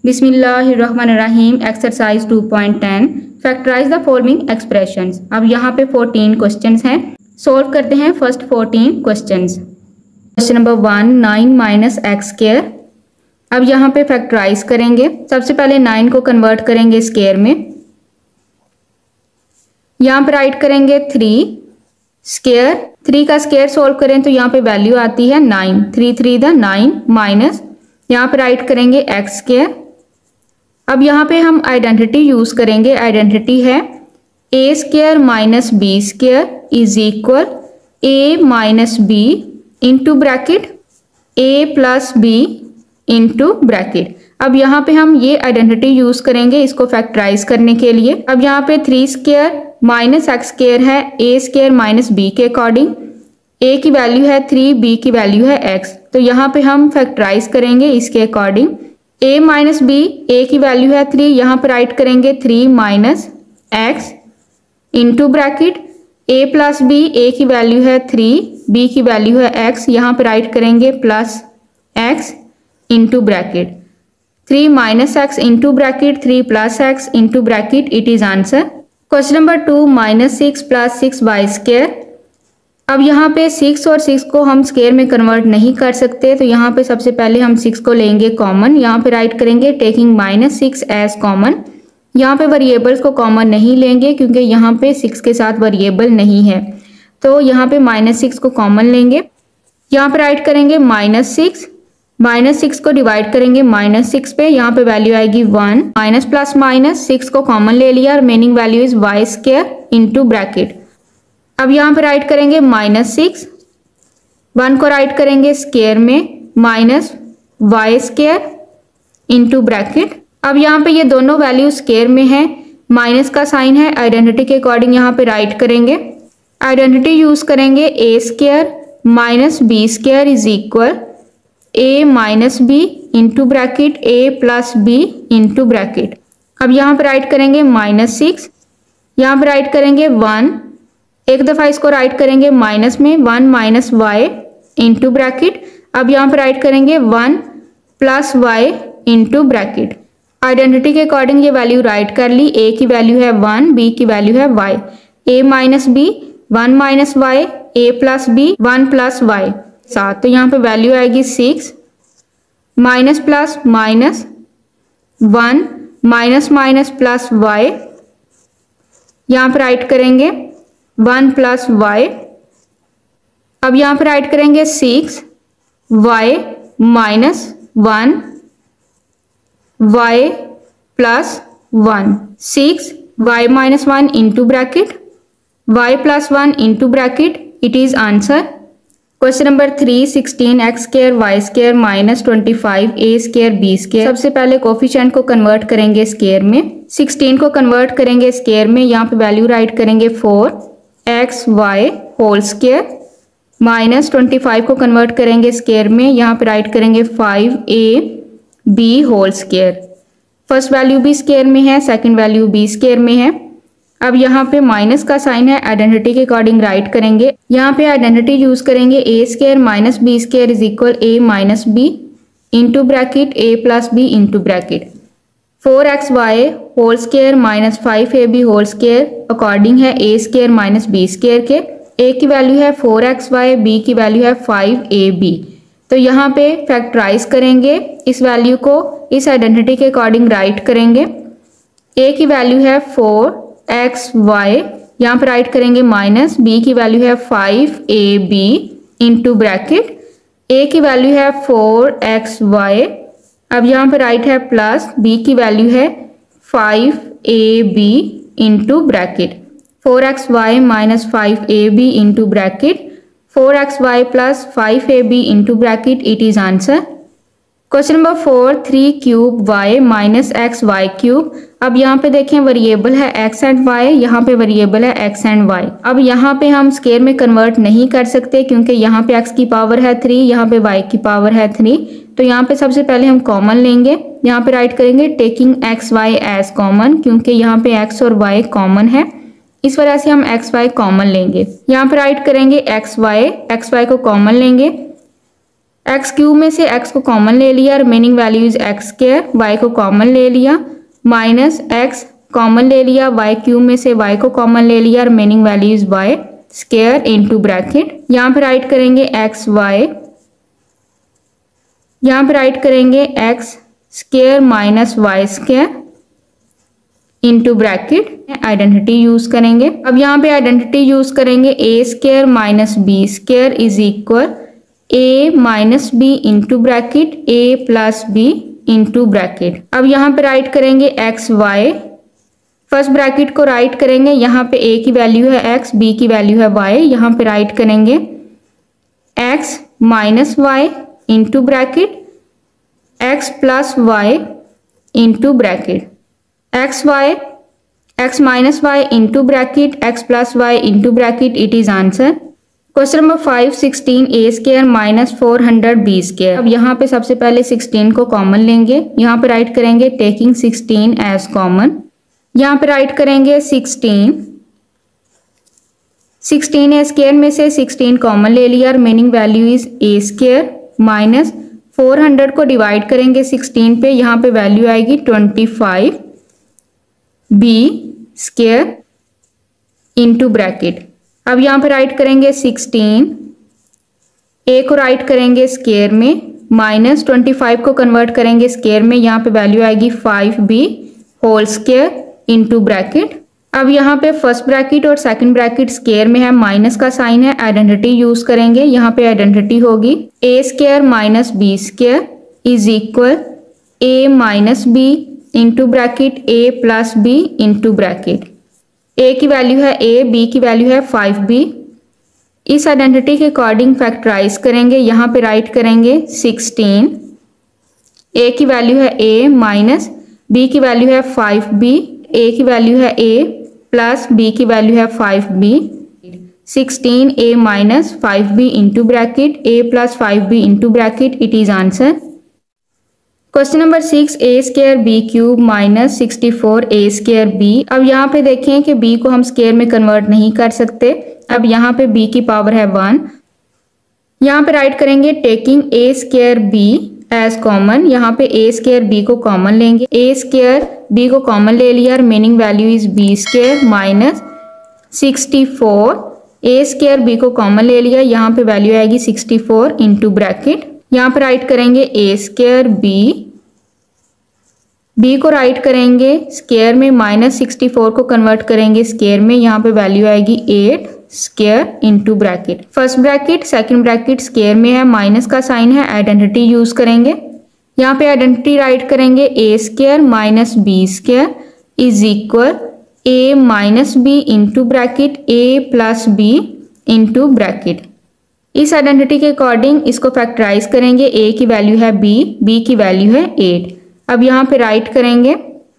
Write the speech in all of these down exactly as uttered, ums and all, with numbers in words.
बिस्मिल्लाहिर्रहमानिर्रहीम। Exercise two point ten, factorise the following expressions. अब यहाँ पे फोर्टीन क्वेश्चंस हैं, सॉल्व करते हैं first fourteen questions. Question number one, nine minus x square. अब यहाँ पे फैक्टराइज करेंगे। सबसे पहले नाइन को कन्वर्ट करेंगे स्क्वायर में। यहाँ पे राइट करेंगे थ्री स्क्वायर। थ्री का स्क्वायर सॉल्व करें तो यहाँ पे वैल्यू आती है nine. Three three the nine minus यहाँ पे राइट करेंगे एक्स स्क्वायर। अब यहाँ पे हम आइडेंटिटी यूज करेंगे। आइडेंटिटी है a square minus b square is equal a minus b into bracket a plus b into bracket. अब यहाँ पे हम ये आइडेंटिटी यूज करेंगे इसको फैक्टराइज करने के लिए। अब यहाँ पे three square minus x square है ए स्क्वायर माइनस बी के अकॉर्डिंग। ए की वैल्यू है थ्री, बी की वैल्यू है एक्स, तो यहाँ पे हम फैक्टराइज करेंगे इसके according. a minus b, a की वैल्यू है थ्री, यहाँ पर राइट करेंगे three minus x into bracket a plus b, a की वैल्यू है थ्री, b की वैल्यू है x, यहाँ पर राइट करेंगे plus x into bracket three minus x into bracket three plus x into bracket. It is answer. Question number two, minus six plus six by square. अब यहाँ पे six और six को हम स्क्वायर में कन्वर्ट नहीं कर सकते, तो यहाँ पे सबसे पहले हम सिक्स को लेंगे कॉमन। यहाँ पे राइट करेंगे taking minus six as common. यहाँ पे वेरिएबल्स को कॉमन नहीं लेंगे क्योंकि यहाँ पे सिक्स के साथ वेरिएबल नहीं है, तो यहाँ पे माइनस सिक्स को कॉमन लेंगे। यहाँ पे राइट करेंगे माइनस सिक्स, माइनस सिक्स को डिवाइड करेंगे माइनस सिक्स पे, यहाँ पे वैल्यू आएगी one. Minus plus minus six को कॉमन ले लिया, remaining value is y square into bracket. अब यहाँ पे राइट करेंगे माइनस सिक्स, वन को राइट करेंगे स्क्वायर में minus y square into bracket. अब यहाँ पे ये दोनों वैल्यू स्क्वायर में है, माइनस का साइन है, आइडेंटिटी के अकॉर्डिंग यहाँ पे राइट करेंगे। आइडेंटिटी यूज करेंगे a square minus b square is equal a minus b into bracket a plus b into bracket. अब यहाँ पे राइट करेंगे माइनस सिक्स, यहाँ पे राइट करेंगे वन, एक दफा इसको राइट करेंगे माइनस में, one minus y into bracket. अब यहाँ पे राइट करेंगे one plus y into bracket. Identity के अकॉर्डिंग ये वैल्यू राइट कर ली। ए की वैल्यू है वन, बी की वैल्यू है y. A minus b, one minus y, a plus b, one plus y, सात, तो यहाँ पे वैल्यू आएगी six. Minus plus minus one minus minus plus y, यहाँ पे राइट करेंगे वन प्लस वाई। अब यहाँ पे राइट करेंगे six y minus one y plus one, six y minus one into bracket y plus one into bracket. It is answer. Question number three, sixteen x square y square minus twenty five a square b square. सबसे पहले coefficient को convert करेंगे square में। Sixteen को convert करेंगे square में, यहाँ पे वैल्यू राइट करेंगे four x y whole square minus twenty five को कन्वर्ट करेंगे स्क्वायर में, यहाँ पे राइट करेंगे five a b whole square. First value भी स्क्वायर में है, सेकंड वैल्यू भी स्क्वायर में है। अब यहाँ पे माइनस का साइन है, आइडेंटिटी के अकॉर्डिंग राइट करेंगे। यहाँ पे आइडेंटिटी यूज करेंगे a square minus b square is equal a minus b into bracket a plus b into bracket. Four x y whole square minus five a b whole square according है a square minus b square के। A की value है four x y, b की value है five a b, तो यहाँ पे factorise करेंगे इस वैल्यू को, इस आइडेंटिटी के अकॉर्डिंग राइट करेंगे। ए की वैल्यू है फोर एक्स वाई, यहाँ पे राइट करेंगे माइनस, बी की वैल्यू है five a b into bracket, a की वैल्यू है फोर एक्स वाई। अब यहाँ पे राइट है प्लस, बी की वैल्यू है five a b into bracket, four x y minus five a b into bracket, four x y plus five a b into bracket. It is answer. Question number four, three cube y minus x y cube. अब यहाँ पे देखें variable है x and Y, यहाँ पे variable है x and Y. अब यहाँ पे हम स्क्वायर में कन्वर्ट नहीं कर सकते क्योंकि यहाँ पे एक्स की पावर है थ्री, यहाँ पे वाई की पावर है थ्री, तो यहाँ पे सबसे पहले हम कॉमन लेंगे। यहाँ पे राइट करेंगे taking x y as common, क्योंकि यहाँ पे एक्स और वाई कॉमन है, इस वजह से हम एक्स वाई कॉमन लेंगे। यहाँ पे राइट करेंगे एक्स वाई, एक्स वाई को कॉमन लेंगे। एक्स क्यूब में से एक्स को कॉमन ले लिया, remaining value is x square, y को कॉमन ले लिया, माइनस एक्स कॉमन ले लिया, वाई क्यूब में से वाई को कॉमन ले लिया, remaining value is y square into bracket. यहाँ पे राइट करेंगे एक्स वाई, यहाँ पे राइट करेंगे x square minus y square into bracket, identity use करेंगे। अब यहाँ पे आइडेंटिटी यूज करेंगे, a square minus b square is equal a minus b into bracket a plus b into bracket. अब यहाँ पे राइट करेंगे एक्स वाई, फर्स्ट ब्रैकेट को राइट करेंगे, यहाँ पे ए की वैल्यू है एक्स, बी की वैल्यू है वाई, यहाँ पे राइट करेंगे x minus y into bracket x plus y into bracket, x y x minus y into bracket x plus y into bracket, it is answer. Question number five, sixteen a square minus four hundred b square. अब यहाँ पे सबसे पहले sixteen को common लेंगे, यहाँ पे right करेंगे टेकिंग सिक्सटीन एज कॉमन, यहाँ पे राइट करेंगे सिक्सटीन, सिक्सटीन ए स्क्वायर में से सिक्सटीन कॉमन ले लिया, remaining value is a square minus four hundred को डिवाइड करेंगे सिक्सटीन पे, यहाँ पे वैल्यू आएगी twenty five b square into bracket. अब यहाँ पे राइट करेंगे सिक्सटीन, ए को राइट करेंगे स्क्वायर में, माइनस ट्वेंटी फाइव को कन्वर्ट करेंगे स्क्वायर में, यहाँ पे वैल्यू आएगी five b whole square into bracket. अब यहाँ पे फर्स्ट ब्रैकेट और सेकंड ब्रैकेट स्क्वायर में है, माइनस का साइन है, आइडेंटिटी यूज करेंगे, यहाँ पे आइडेंटिटी होगी a square minus b square is equal a minus b into bracket a plus b into bracket. A की वैल्यू है ए, बी की वैल्यू है फाइव बी। इस आइडेंटिटी के अकॉर्डिंग फैक्टराइज करेंगे, यहाँ पे राइट करेंगे सिक्सटीन, ए की वैल्यू है ए माइनस बी की वैल्यू है फाइव बी, ए की वैल्यू है ए प्लस बी की वैल्यू है five b, sixteen a minus five b into bracket a plus five b into bracket, it is answer. Question number six, a square b cube minus sixty four a square b. अब यहाँ पे देखें कि b को हम square में convert नहीं कर सकते, अब यहाँ पे b की पावर है वन, यहाँ पे राइट करेंगे taking a square b as common, यहाँ पे ए स्क्वायर बी को कॉमन लेंगे, ए स्क्वायर बी को कॉमन ले लिया, remaining value is b square minus sixty four, a square b को कॉमन ले लिया, यहाँ पे वैल्यू आएगी सिक्सटी फोर इंटू ब्रैकेट, यहाँ पे राइट करेंगे ए स्क्वायर बी, बी को राइट करेंगे स्क्वायर में, माइनस सिक्सटी फोर को कन्वर्ट करेंगे स्क्वायर में, यहाँ पे वैल्यू आएगी eight square into bracket, first bracket second bracket square में है, माइनस का साइन है, आइडेंटिटी यूज करेंगे, यहाँ पे आइडेंटिटी राइट करेंगे a square minus b square is equal a minus b into bracket a plus b into bracket. इस identity के अकॉर्डिंग इसको फैक्टराइज करेंगे, ए की वैल्यू है बी, बी की वैल्यू है एट। अब यहाँ पे राइट करेंगे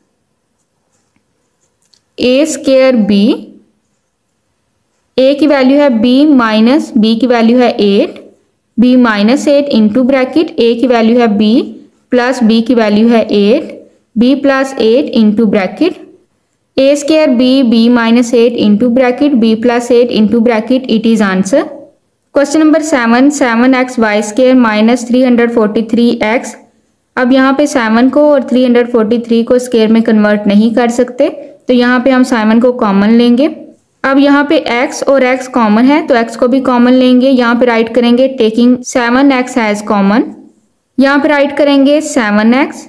ए स्क्वायर बी, ए की वैल्यू है बी माइनस बी की वैल्यू है eight, b minus eight into bracket a की वैल्यू है बी प्लस बी की वैल्यू है eight, b plus eight into bracket, a square b, b minus eight into bracket b plus eight into bracket, it is answer. Question number seven, seven x y square minus three hundred forty three x. अब यहाँ पे seven को और three hundred forty three को square में convert नहीं कर सकते, तो यहाँ पे हम सेवन को कॉमन लेंगे। अब यहाँ पे x और x कॉमन है तो x को भी कॉमन लेंगे, यहाँ पे राइट करेंगे taking seven x as common, यहाँ पे राइट करेंगे seven x,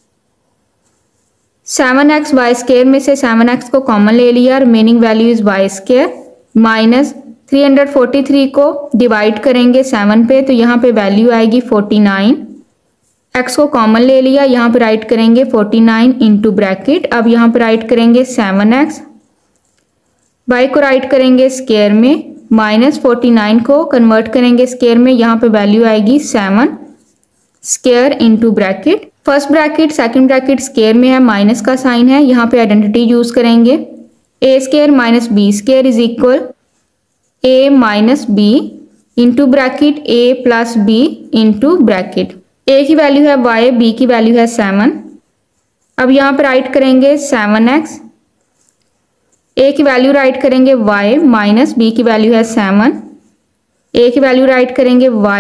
seven x y square में से सेवन एक्स को कॉमन ले लिया, remaining value is y square minus three hundred forty three को डिवाइड करेंगे सेवन पे, तो यहाँ पे वैल्यू आएगी फोर्टी नाइन, x को कॉमन ले लिया, यहाँ पे राइट करेंगे फोर्टी नाइन इंटू ब्रैकेट, अब यहाँ पे राइट करेंगे सेवन एक्स, y को राइट करेंगे स्क्वायर में, माइनस फोर्टी नाइन को कन्वर्ट करेंगे स्क्वायर में, यहाँ पे वैल्यू आएगी seven square into bracket, first bracket second bracket square में है, माइनस का साइन है, यहाँ पे आइडेंटिटी यूज करेंगे a square minus b square is equal a minus b into bracket a plus b into bracket, a की value है y, b की वैल्यू है सेवन, अब यहाँ पे राइट करेंगे सेवन एक्स, a की वैल्यू राइट करेंगे y माइनस b की वैल्यू है सेवन, a की वैल्यू राइट करेंगे y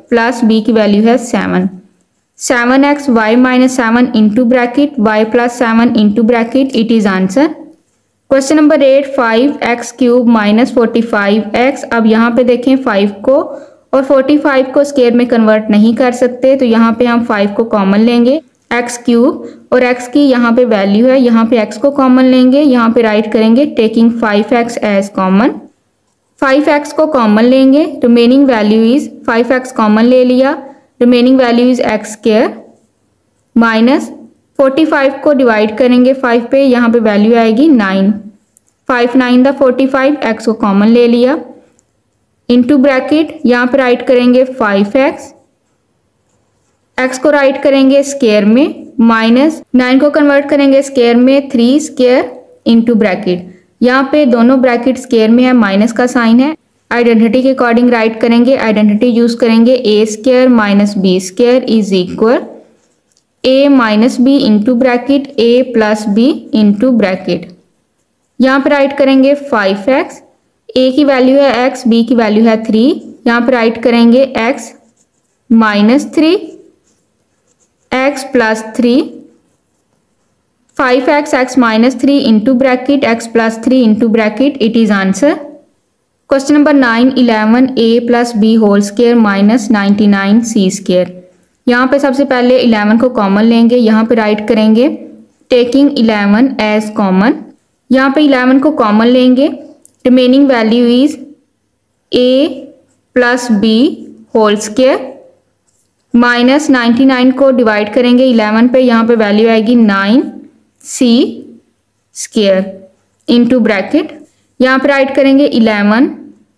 प्लस बी की वैल्यू है seven. Seven x y minus seven into bracket y plus seven into bracket, it is answer. Question number eight, five x cube minus forty five x. अब यहाँ पे देखें five को और forty five को square में convert नहीं कर सकते, तो यहाँ पे हम फाइव को कॉमन लेंगे, एक्स क्यूब और एक्स की यहाँ पे वैल्यू है, यहाँ पे एक्स को कॉमन लेंगे, यहाँ पे राइट करेंगे taking five x as common. Five x को कॉमन लेंगे, remaining value is five x common ले लिया, remaining value is x square minus forty five को डिवाइड करेंगे फाइव पे, यहाँ पे वैल्यू आएगी nine. Five nine the forty five, x को कॉमन ले लिया, इनटू ब्रैकेट यहाँ पे राइट करेंगे फाइव एक्स, एक्स को राइट करेंगे स्क्वायर में, माइनस नाइन को कन्वर्ट करेंगे स्क्वायर में, थ्री स्क्वायर इनटू ब्रैकेट। यहाँ पे दोनों ब्रैकेट स्क्वायर में है, माइनस का साइन है, आइडेंटिटी के अकॉर्डिंग राइट करेंगे, आइडेंटिटी यूज करेंगे, a square minus b square is equal a minus b into bracket a plus b into bracket. यहाँ पे राइट करेंगे फाइव एक्स, ए की वैल्यू है एक्स, बी की वैल्यू है थ्री, यहाँ पे राइट करेंगे x minus three, x plus three, five x x minus three into bracket x plus three into bracket, it is answer. Question number nine, eleven a plus b whole square minus ninety nine c square. यहाँ पे सबसे पहले eleven को common लेंगे, यहाँ पे right करेंगे taking eleven as common, यहाँ पे इलेवन को कॉमन लेंगे, remaining value is a plus b whole square minus ninety nine को डिवाइड करेंगे इलेवन पे, यहाँ पे वैल्यू आएगी nine c square into bracket, यहाँ पे राइट करेंगे eleven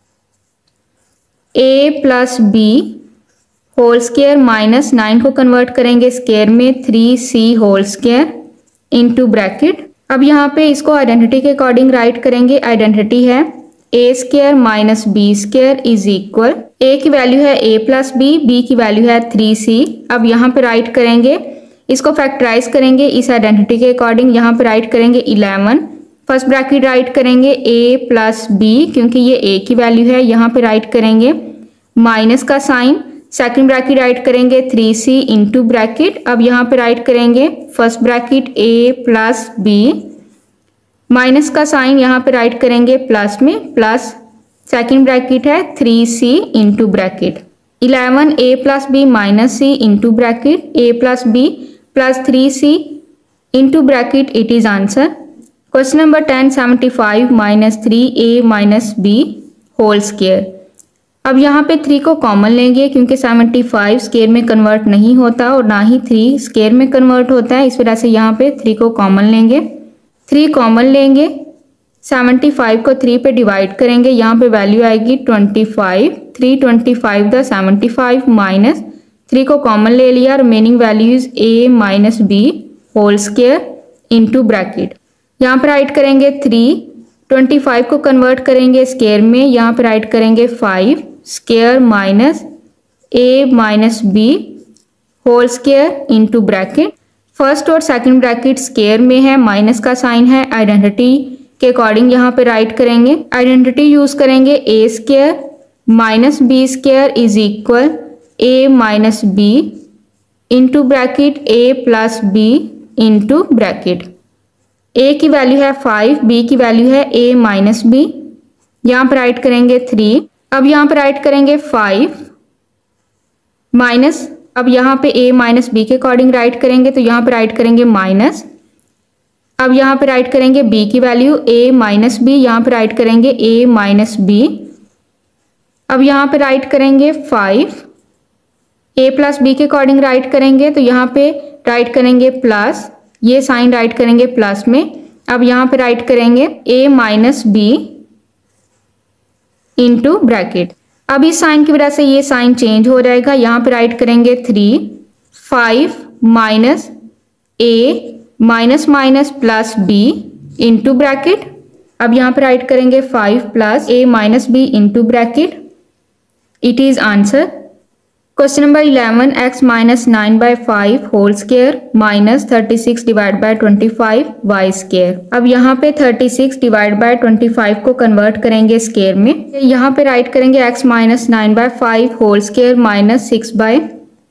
a plus b whole square minus nine को कन्वर्ट करेंगे स्क्वायर में, three c whole square into bracket. अब यहाँ पे इसको आइडेंटिटी के अकॉर्डिंग राइट करेंगे, आइडेंटिटी है a square minus b square is equal, a की वैल्यू है ए प्लस बी, बी की वैल्यू है थ्री सी। अब यहाँ पे राइट करेंगे, इसको फैक्टराइज करेंगे इस आइडेंटिटी के अकॉर्डिंग, यहाँ पे राइट करेंगे इलेवन, फर्स्ट ब्रैकेट राइट करेंगे ए प्लस बी क्योंकि ये ए की वैल्यू है, यहाँ पे राइट करेंगे माइनस का साइन, सेकंड ब्रैकेट राइट करेंगे थ्री सी इंटू ब्रैकेट। अब यहाँ पे राइट करेंगे first bracket a plus b, minus का साइन यहाँ पे राइट करेंगे प्लस में, प्लस सेकंड ब्रैकेट है three c into bracket, eleven a plus b minus c into bracket a plus b plus three c into bracket, it is answer. Question number ten, seventy five minus three a minus b whole square. अब यहाँ पे three को common लेंगे क्योंकि seventy five square में convert नहीं होता और ना ही थ्री स्क्वायर में कन्वर्ट होता है, इस वजह से यहाँ पे थ्री को कॉमन लेंगे, थ्री कॉमन लेंगे, सेवेंटी फाइव को थ्री पे डिवाइड करेंगे, यहाँ पे वैल्यू आएगी twenty five, three twenty five the seventy five minus three को कॉमन ले लिया, remaining value is a minus b whole square into bracket. यहाँ पे राइट करेंगे थ्री, ट्वेंटी फाइव को कन्वर्ट करेंगे स्क्वायर में, यहाँ पे राइट करेंगे five square minus a minus b whole square into bracket. First और सेकंड ब्रैकेट स्क्वायर में है, माइनस का साइन है, आइडेंटिटी के अकॉर्डिंग यहाँ पे राइट करेंगे, आइडेंटिटी यूज करेंगे a square minus b square is equal a minus b into bracket a plus b into bracket. A की वैल्यू है फाइव, बी की वैल्यू है ए माइनस बी, यहाँ पे राइट करेंगे थ्री, अब यहाँ पे राइट करेंगे फाइव माइनस, अब यहाँ पे a माइनस बी के अकॉर्डिंग राइट करेंगे तो यहाँ पे राइट करेंगे माइनस, अब यहाँ पे राइट करेंगे b की वैल्यू a माइनस बी, यहाँ पे राइट करेंगे a माइनस बी, अब यहाँ पे राइट करेंगे फाइव, a प्लस बी के अकॉर्डिंग राइट करेंगे तो यहाँ पे राइट करेंगे प्लस, ये साइन राइट करेंगे प्लस में, अब यहाँ पे राइट करेंगे a minus b into bracket. अब इस साइन की वजह से ये साइन चेंज हो जाएगा, यहाँ पे राइट करेंगे three, five minus a minus minus plus b into bracket, अब यहाँ पे राइट करेंगे five plus a minus b into bracket, it is answer. Question number eleven, x minus nine by five whole square minus thirty six divide by twenty five y square. अब यहाँ पे thirty six divide by twenty five को convert करेंगे square में। यहाँ पे right करेंगे x minus nine by five whole square minus six by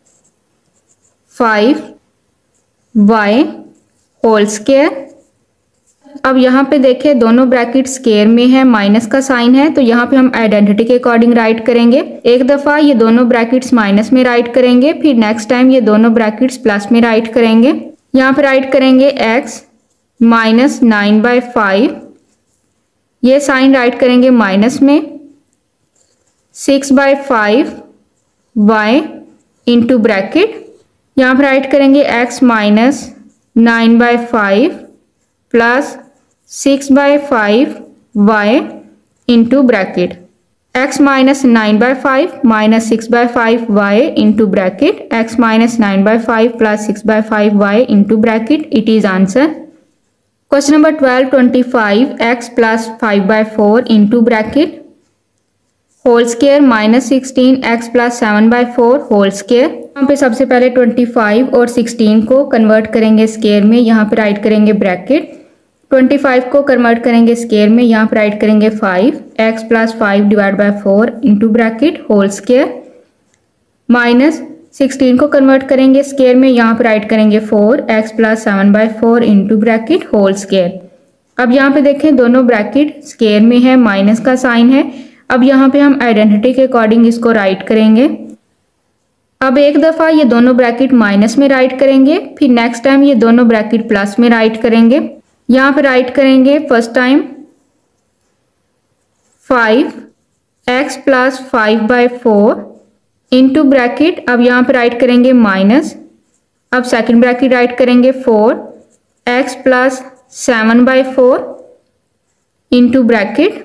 five y whole square. अब यहाँ पे देखिए दोनों ब्रैकेट स्केयर में है, माइनस का साइन है, तो यहाँ पे हम आइडेंटिटी के अकॉर्डिंग राइट करेंगे। एक दफा ये दोनों ब्रैकेट्स माइनस में राइट करेंगे, फिर नेक्स्ट टाइम ये दोनों ब्रैकेट्स प्लस में राइट करेंगे। यहाँ पे राइट करेंगे x minus nine by five, ये साइन राइट करेंगे माइनस में, six by five y into bracket. यहाँ पे राइट करेंगे x minus nine by five plus six by five y into bracket. X minus nine by five minus six by five y into bracket, x minus nine by five plus six by five y into bracket. It is answer. Question number twelve, twenty five x plus five by four into bracket whole square minus sixteen x plus seven by four whole square. यहाँ पे सबसे पहले twenty five और sixteen को convert करेंगे square में, यहाँ पे राइट करेंगे ब्रैकेट। ट्वेंटी फाइव को कन्वर्ट करेंगे स्केयर में, यहाँ पे राइट करेंगे five x plus five divide by four into bracket whole square minus sixteen को कन्वर्ट करेंगे स्केयर में, यहाँ पे राइट करेंगे four x plus seven by four into bracket whole square. अब यहाँ पे देखें दोनों ब्रैकेट स्केयर में है, माइनस का साइन है। अब यहाँ पे हम आइडेंटिटी के अकॉर्डिंग इसको राइट करेंगे। अब एक दफा ये दोनों ब्रैकेट माइनस में राइट करेंगे, फिर नेक्स्ट टाइम ये दोनों ब्रैकेट प्लस में राइट करेंगे। यहाँ पे राइट करेंगे first time five x plus five by four into bracket, अब यहाँ पे राइट करेंगे माइनस, अब सेकंड ब्रैकेट राइट करेंगे four x plus seven by four into bracket.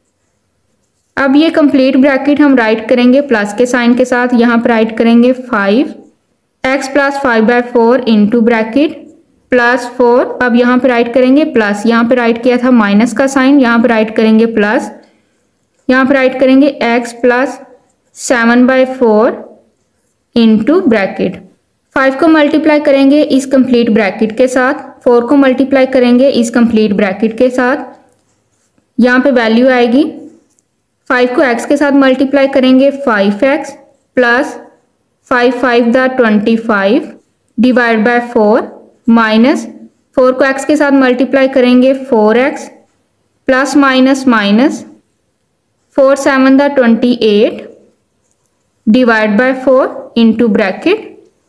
अब ये कंप्लीट ब्रैकेट हम राइट करेंगे प्लस के साइन के साथ, यहाँ पे राइट करेंगे five x plus five by four into bracket plus four. अब यहाँ पे राइट करेंगे प्लस, यहाँ पे राइट किया था माइनस का साइन, यहाँ पे राइट करेंगे प्लस, यहाँ पे राइट करेंगे x plus seven by four into bracket. Five को मल्टीप्लाई करेंगे इस कंप्लीट ब्रैकेट के साथ, फोर को मल्टीप्लाई करेंगे इस कंप्लीट ब्रैकेट के साथ, यहाँ पे वैल्यू आएगी फाइव को एक्स के साथ मल्टीप्लाई करेंगे five x plus five five the twenty five divide by four minus four को एक्स के साथ मल्टीप्लाई करेंगे four x plus minus minus four seven the twenty eight divide by four into bracket.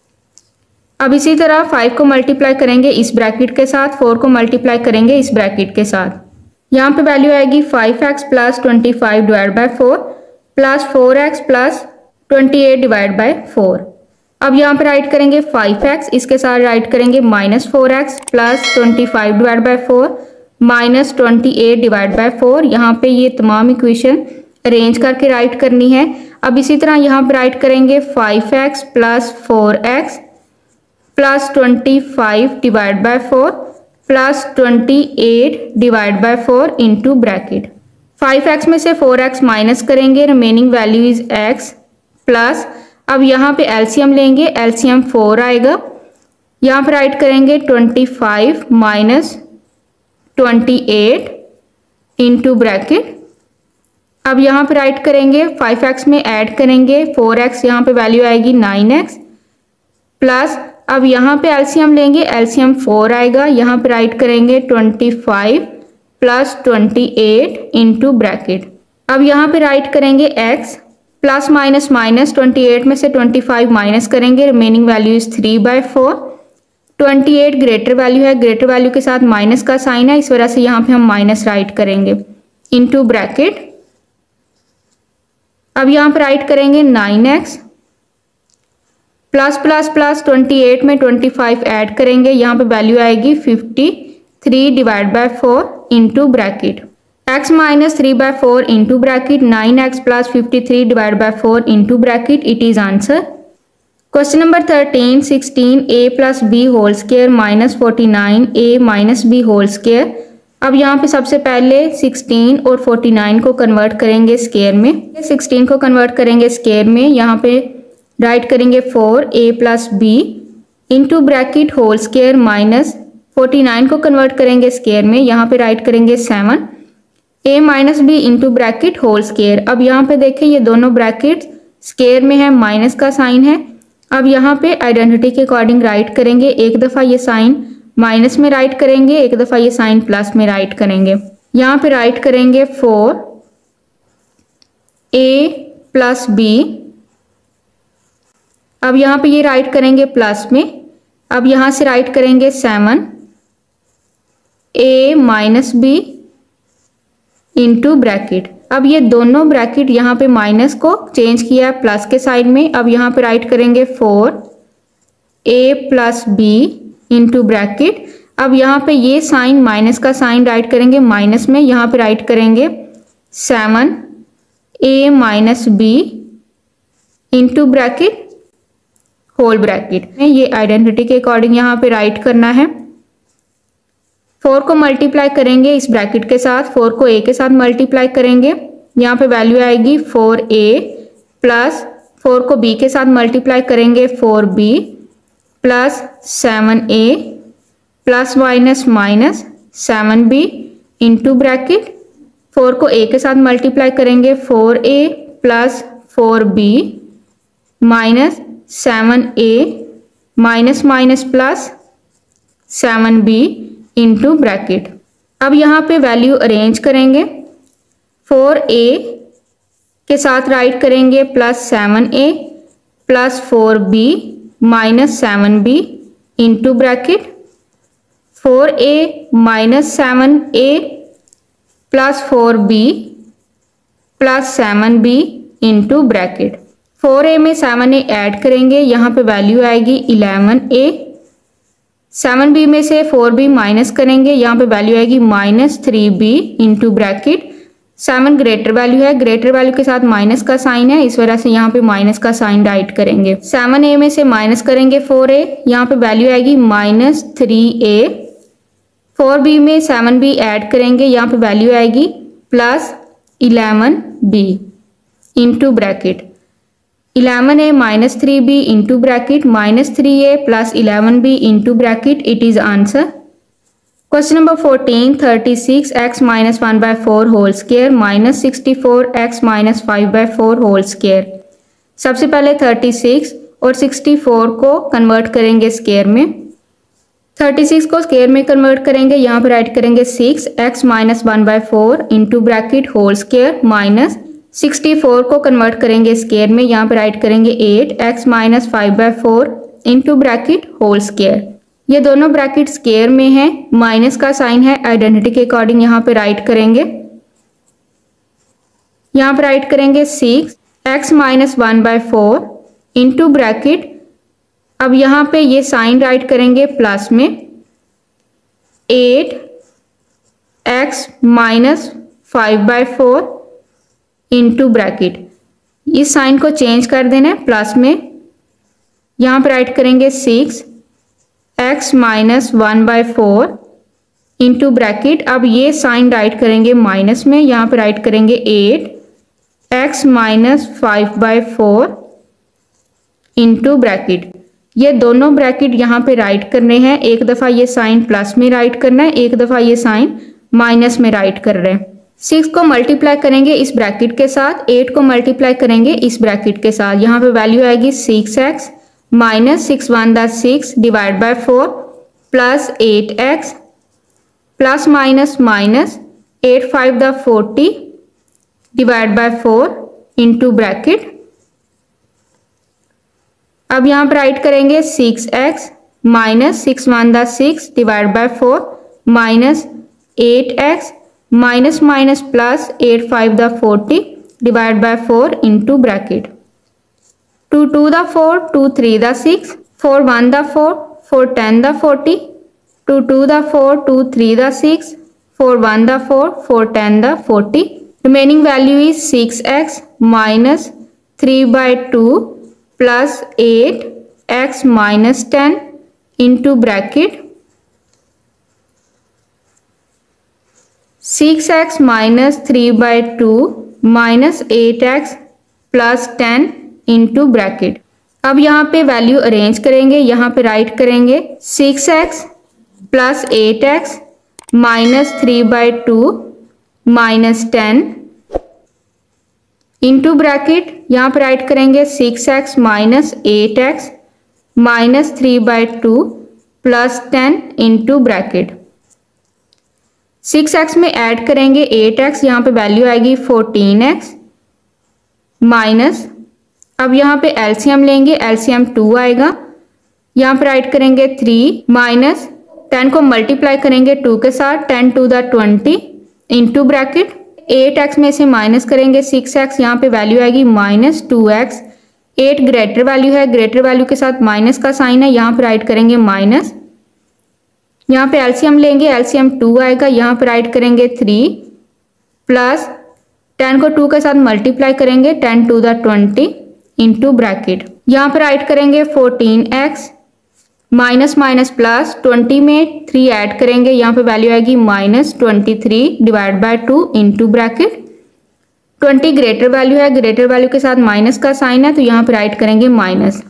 अब इसी तरह five को multiply करेंगे इस ब्रैकेट के साथ, फोर को मल्टीप्लाई करेंगे इस ब्रैकेट के साथ, यहाँ पे वैल्यू आएगी five x plus twenty five divide by four plus four x plus twenty eight divide by four. अब यहाँ पे राइट करेंगे फाइव एक्स, इसके साथ राइट करेंगे minus four x plus twenty five divide by four minus twenty eight divide by four. यहाँ पे ये तमाम इक्वेशन अरेंज करके राइट करनी है। अब इसी तरह यहाँ पे राइट करेंगे five x plus four x plus twenty five divide by four plus twenty eight divide by four into bracket. Five x में से फोर एक्स माइनस करेंगे, remaining value is x plus, अब यहाँ पे एलसीएम लेंगे, LCM four आएगा, यहाँ पे राइट करेंगे twenty five minus twenty eight into bracket. अब यहाँ पे राइट करेंगे फाइव एक्स में ऐड करेंगे फोर एक्स, यहाँ पे वैल्यू आएगी नाइन एक्स प्लस, अब यहाँ पे एलसीएम लेंगे, एलसीएम फोर आएगा, यहाँ पे राइट करेंगे twenty five plus twenty eight into bracket. अब यहाँ पे राइट करेंगे x plus minus minus twenty eight में से ट्वेंटी फाइव माइनस करेंगे, remaining value is three by four. Twenty eight greater value है, ग्रेटर वैल्यू के साथ माइनस का साइन है, इस वजह से यहाँ पे हम माइनस राइट करेंगे इंटू ब्रैकेट। अब यहाँ पे राइट करेंगे nine x plus plus plus twenty eight में ट्वेंटी फाइव ऐड करेंगे, यहाँ पे वैल्यू आएगी fifty three divide by four into bracket. x minus three by four into bracket, nine x plus fifty three divide by four into bracket. It is answer. Question number thirteen, sixteen a plus b whole square minus forty nine A minus b whole square. अब यहाँ पे सबसे पहले sixteen और forty nine को convert करेंगे square में। Sixteen को कन्वर्ट करेंगे स्केयर में, यहाँ पे राइट करेंगे four a plus b into bracket whole square minus forty nine को कन्वर्ट करेंगे स्केयर में, यहाँ पे राइट करेंगे seven a minus b into bracket whole square. अब यहाँ पे देखें ये दोनों ब्रैकेट स्केयर में है, माइनस का साइन है। अब यहाँ पे आइडेंटिटी के अकॉर्डिंग राइट करेंगे, एक दफ़ा ये साइन माइनस में राइट करेंगे, एक दफ़ा ये साइन प्लस में राइट करेंगे। यहाँ पे राइट करेंगे फोर ए प्लस बी, अब यहाँ पे ये राइट करेंगे प्लस में। अब यहाँ से राइट करेंगे seven a minus b into bracket. अब ये दोनों ब्रैकेट यहाँ पे माइनस को चेंज किया है प्लस के साइड में। अब यहाँ पे राइट करेंगे four a plus b into bracket. अब यहाँ पे ये साइन माइनस का साइन राइट करेंगे माइनस में, यहाँ पे राइट करेंगे seven a minus b into bracket whole bracket में। ये आइडेंटिटी के अकॉर्डिंग यहाँ पे राइट करना है। फोर को मल्टीप्लाई करेंगे इस ब्रैकेट के साथ, फोर को ए के साथ मल्टीप्लाई करेंगे, यहाँ पे वैल्यू आएगी फोर ए प्लस फोर को बी के साथ मल्टीप्लाई करेंगे four b plus seven a plus minus minus seven b into bracket. Four को ए के साथ मल्टीप्लाई करेंगे four a plus four b minus seven a minus minus plus seven b into bracket. अब यहाँ पे value arrange करेंगे, four a के साथ राइट करेंगे plus seven a plus four b minus seven b into bracket. Four a minus seven a plus four b plus seven b into bracket. Four a में seven ए add करेंगे, यहाँ पे value आएगी eleven ए। Seven B में से four b minus करेंगे, यहाँ पे वैल्यू आएगी minus three b into bracket. Seven greater value है, ग्रेटर वैल्यू के साथ माइनस का साइन है, इस वजह से यहाँ पे माइनस का साइन राइट करेंगे। सेवन ए में से माइनस करेंगे फोर ए, यहाँ पे वैल्यू आएगी minus three a. Four b में सेवन बी ऐड करेंगे, यहाँ पे वैल्यू आएगी plus eleven b into bracket. Eleven a minus three b into bracket minus three a plus eleven b into bracket, it is answer. Question number fourteen, thirty six x minus one by four whole square minus sixty four x minus five by four whole square. सबसे पहले thirty six और sixty four को convert करेंगे square में। Thirty six को square में convert करेंगे, यहाँ पर राइट करेंगे six x minus one by four into bracket whole square minus sixty four को कन्वर्ट करेंगे स्केयर में, यहाँ पर राइट करेंगे eight x minus five by four into bracket whole square. ये दोनों ब्रैकेट स्केयर में है, माइनस का साइन है, आइडेंटिटी के अकॉर्डिंग यहाँ पे राइट करेंगे। यहाँ पर राइट करेंगे six x minus one by four into bracket. अब यहाँ पे ये साइन राइट करेंगे प्लस में eight x minus five by four into bracket. इस साइन को चेंज कर देना है प्लस में, यहाँ पर राइट करेंगे six x minus one by four into bracket. अब ये साइन राइट करेंगे माइनस में, यहाँ पर राइट करेंगे eight x minus five by four into bracket. ये दोनों ब्रैकेट यहाँ पे राइट करने हैं, एक दफ़ा ये साइन प्लस में राइट करना है, एक दफ़ा ये साइन माइनस में राइट कर रहे हैं। सिक्स को मल्टीप्लाई करेंगे इस ब्रैकेट के साथ, एट को मल्टीप्लाई करेंगे इस ब्रैकेट के साथ, यहाँ पे वैल्यू आएगी six x minus six one the six divide by four plus eight x plus minus minus eight five the forty divide by four into bracket. अब यहाँ पर राइट करेंगे six x minus six one the six divide by four minus eight x minus minus plus eight five the forty divide by four into bracket. Two two the four, two three the six, four one the four, four ten the forty, two two the four, two three the six, four one the four, four ten the forty. Remaining value is six x minus three by two plus eight x minus ten into bracket. Six x minus three by two minus eight x plus ten into bracket. अब यहाँ पे value arrange करेंगे, यहाँ पे right करेंगे six x plus eight x minus three by two minus ten into bracket, यहाँ पे right करेंगे six x minus eight x minus three by two plus ten into bracket. Six x में add करेंगे eight x, यहाँ पे value आएगी fourteen x minus, अब यहाँ पे एलसीएम लेंगे, एलसीएम टू आएगा, यहाँ पे राइट करेंगे थ्री माइनस टेन को मल्टीप्लाई करेंगे टू के साथ, ten two the twenty into bracket eight x में से माइनस करेंगे सिक्स एक्स, यहाँ पे वैल्यू आएगी minus two x. Eight greater value है, ग्रेटर वैल्यू के साथ माइनस का साइन है, यहाँ पे राइट करेंगे माइनस, यहाँ पे एलसीएम लेंगे, एलसीएम टू आएगा, यहाँ पे राइट करेंगे थ्री प्लस टेन को टू के साथ मल्टीप्लाई करेंगे, ten two the twenty into bracket, यहाँ पे राइट करेंगे fourteen x minus minus plus, twenty में थ्री ऐड करेंगे, यहाँ पे वैल्यू आएगी minus twenty three divide by two into bracket. Twenty greater value है, ग्रेटर वैल्यू के साथ माइनस का साइन है, तो यहाँ पे राइट करेंगे माइनस,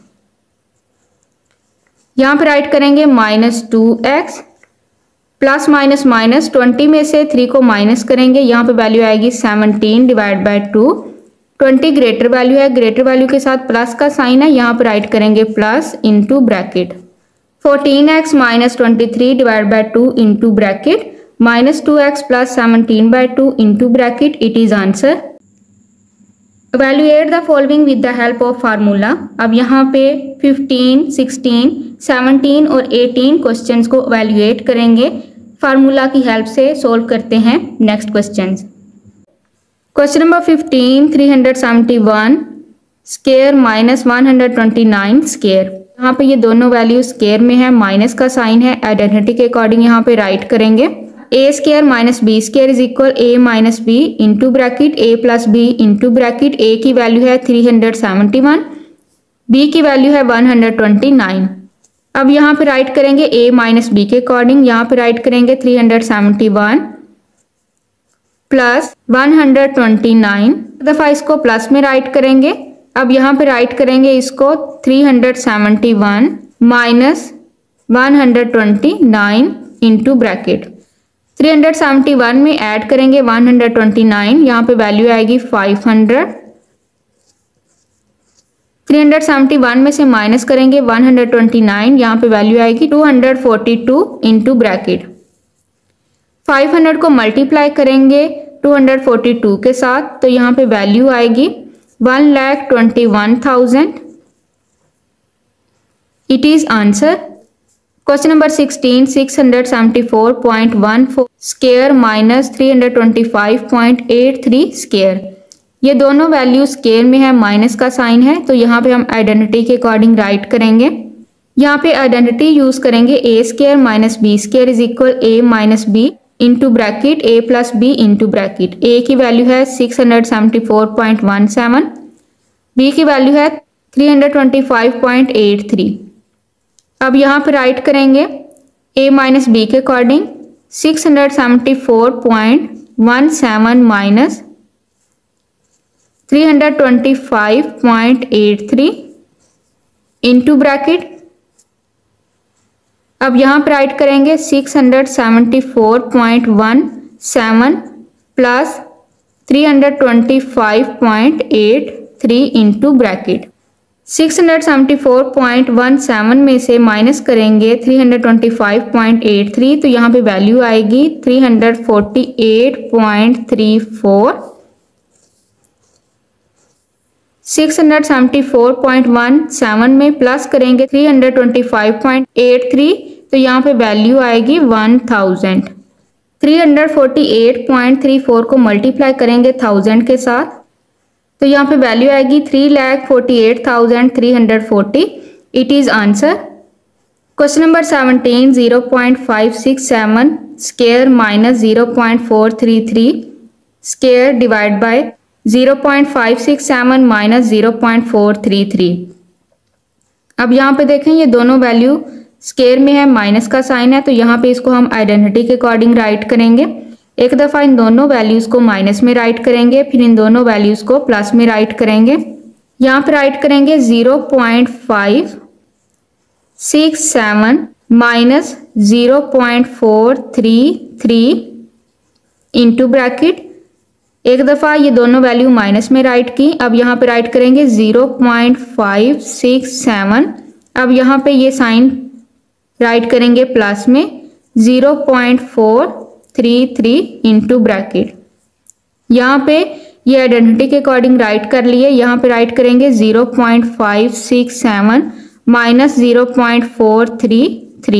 यहाँ पे राइट करेंगे minus two x plus minus minus, twenty में से थ्री को माइनस करेंगे, यहाँ पे वैल्यू आएगी seventeen divide by two. Twenty greater value है, ग्रेटर वैल्यू के साथ प्लस का साइन है, यहाँ पे राइट करेंगे plus into bracket. Fourteen x minus twenty three divide by two into bracket minus two x plus seventeen by two into bracket, it is answer. Evaluate the following with the help of formula। अब यहाँ पे fifteen, sixteen, seventeen और eighteen questions को evaluate करेंगे, formula की help से solve करते हैं next questions. Question number fifteen, three hundred seventy one square minus one hundred twenty nine square, यहाँ पे ये दोनों वैल्यू स्केयर में है, माइनस का साइन है, आइडेंटिटी के अकॉर्डिंग यहाँ पे राइट करेंगे a square minus b square is equal a minus b into bracket a plus b into bracket. A की वैल्यू है three hundred seventy one, b की वैल्यू है वन हंड्रेड ट्वेंटी नाइन। अब यहाँ पे राइट करेंगे a minus b के according, यहाँ पे राइट करेंगे three hundred seventy one plus one hundred twenty nine, दफा इसको प्लस में राइट करेंगे। अब यहाँ पे राइट करेंगे इसको three hundred seventy one minus one hundred twenty nine into bracket. Three hundred seventy one में ऐड करेंगे वन हंड्रेड ट्वेंटी नाइन, यहाँ पे वैल्यू आएगी five hundred. Three hundred seventy one में से माइनस करेंगे वन हंड्रेड ट्वेंटी नाइन, यहाँ पे वैल्यू आएगी two hundred forty two into bracket. Five hundred को मल्टीप्लाई करेंगे टू हंड्रेड फोर्टी टू के साथ, तो यहाँ पे वैल्यू आएगी one lakh twenty one thousand, it is answer. Question number sixteen, six hundred seventy four point one four square minus three hundred twenty five point eight three square, ये दोनों value square में है, माइनस का sign है, तो यहाँ पे हम आइडेंटिटी के अकॉर्डिंग राइट करेंगे। यहाँ पे आइडेंटिटी यूज करेंगे a square minus b square is equal a minus b into bracket a plus b into bracket. A की वैल्यू है six hundred seventy four point one seven, b की value है three hundred twenty five point eight three. अब यहाँ पे right करेंगे a minus b के according six hundred seventy four point one seven minus three hundred twenty five point eight three into bracket. अब यहाँ पे राइट करेंगे six hundred seventy four point one seven plus three hundred twenty five point eight three into bracket. Six hundred seventy four point one seven में से minus करेंगे three hundred twenty five point eight three, तो यहाँ पे value आएगी three hundred forty eight point three four. Six hundred seventy four point one seven में plus करेंगे three hundred twenty five point eight three, तो यहाँ पे वैल्यू आएगी one thousand. Three hundred forty eight point three four को multiply करेंगे thousand के साथ, तो यहाँ पे वैल्यू आएगी three lakh forty eight thousand three hundred forty, it is answer. Question number seventeen, zero point five six seven square minus zero point four three three square divide by zero point five six seven minus zero point four three three. अब यहाँ पे देखें ये दोनों value square में है, minus का sign है, तो यहाँ पे इसको हम आइडेंटिटी के अकॉर्डिंग राइट करेंगे। एक दफ़ा इन दोनों वैल्यूज़ को माइनस में राइट करेंगे, फिर इन दोनों वैल्यूज़ को प्लस में राइट करेंगे। यहाँ पे राइट करेंगे zero point five six seven minus zero point four three three into bracket, एक दफ़ा ये दोनों वैल्यू माइनस में राइट की। अब यहाँ पे राइट करेंगे zero point five six seven, अब यहाँ पे ये साइन राइट करेंगे प्लस में zero point four three three into bracket. यहाँ पे ये आइडेंटिटी के अकॉर्डिंग राइट कर लिए। यहाँ पे राइट करेंगे zero point five six seven minus zero point four three three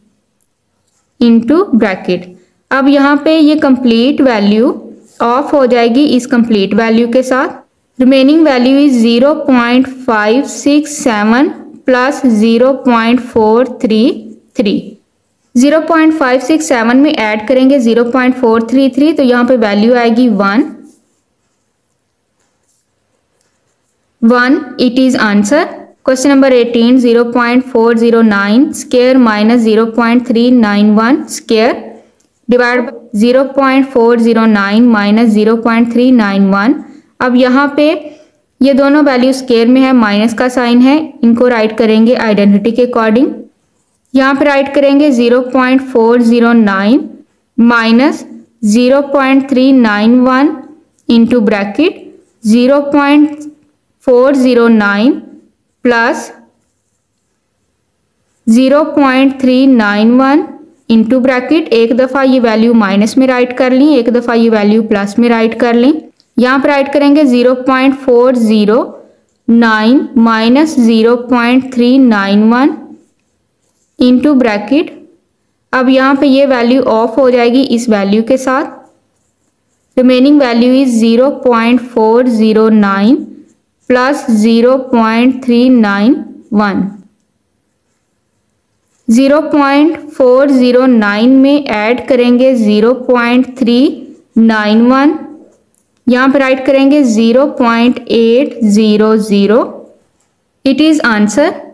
into bracket. अब यहाँ पे ये कंप्लीट वैल्यू ऑफ हो जाएगी इस कंप्लीट वैल्यू के साथ। Remaining value is zero point five six seven plus zero point four three three. Zero point five six seven में ऐड करेंगे zero point four three three, तो यहाँ पे वैल्यू आएगी one one. It is answer. Question number eighteen, zero point four zero nine square minus zero point three nine one square divide by zero point four zero nine minus zero point three nine one. अब यहाँ पे ये दोनों value square में है, minus का sign है, इनको राइट करेंगे आइडेंटिटी के अकॉर्डिंग। यहाँ पे राइट करेंगे zero point four zero nine minus zero point three nine one into bracket zero point four zero nine plus zero point three nine one into bracket. एक दफ़ा ये वैल्यू माइनस में right कर ली, एक दफ़ा ये वैल्यू प्लस में right कर ली। यहाँ पे राइट करेंगे zero point four zero nine minus zero point three nine one into bracket. अब यहाँ पे ये वैल्यू ऑफ हो जाएगी इस वैल्यू के साथ। Remaining value is zero point four zero nine plus zero point three nine one. Zero point four zero nine में ऐड करेंगे zero point three nine one, यहाँ पे राइट करेंगे zero point eight zero zero. It is answer.